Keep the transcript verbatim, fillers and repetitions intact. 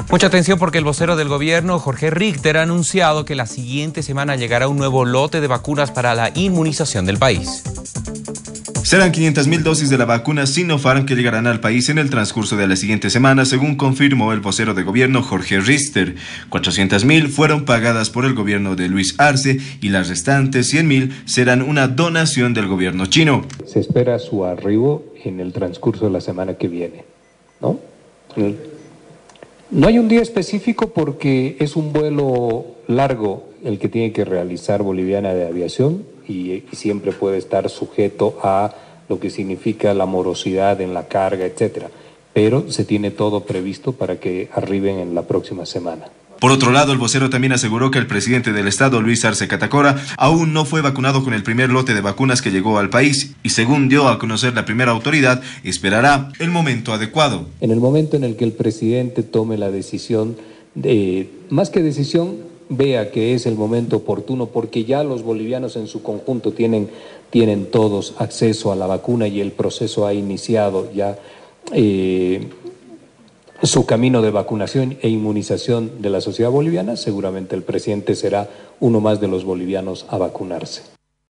Mucha atención porque el vocero del gobierno, Jorge Richter, ha anunciado que la siguiente semana llegará un nuevo lote de vacunas para la inmunización del país. Serán quinientas mil dosis de la vacuna Sinopharm que llegarán al país en el transcurso de la siguiente semana, según confirmó el vocero de gobierno Jorge Richter. cuatrocientas mil fueron pagadas por el gobierno de Luis Arce y las restantes cien mil serán una donación del gobierno chino. Se espera su arribo en el transcurso de la semana que viene, ¿no? No hay un día específico porque es un vuelo largo el que tiene que realizar Boliviana de Aviación y, y siempre puede estar sujeto a lo que significa la morosidad en la carga, etcétera. Pero se tiene todo previsto para que arriben en la próxima semana. Por otro lado, el vocero también aseguró que el presidente del estado, Luis Arce Catacora, aún no fue vacunado con el primer lote de vacunas que llegó al país y, según dio a conocer la primera autoridad, esperará el momento adecuado. En el momento en el que el presidente tome la decisión, de, más que decisión, vea que es el momento oportuno, porque ya los bolivianos en su conjunto tienen, tienen todos acceso a la vacuna y el proceso ha iniciado ya eh, su camino de vacunación e inmunización de la sociedad boliviana. Seguramente el presidente será uno más de los bolivianos a vacunarse.